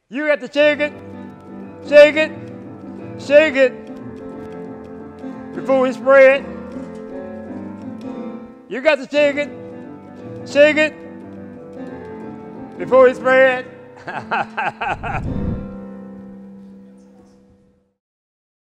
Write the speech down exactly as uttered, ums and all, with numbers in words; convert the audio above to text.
You got to shake it, shake it, shake it before we spray it. You got to shake it, shake it before we spray it.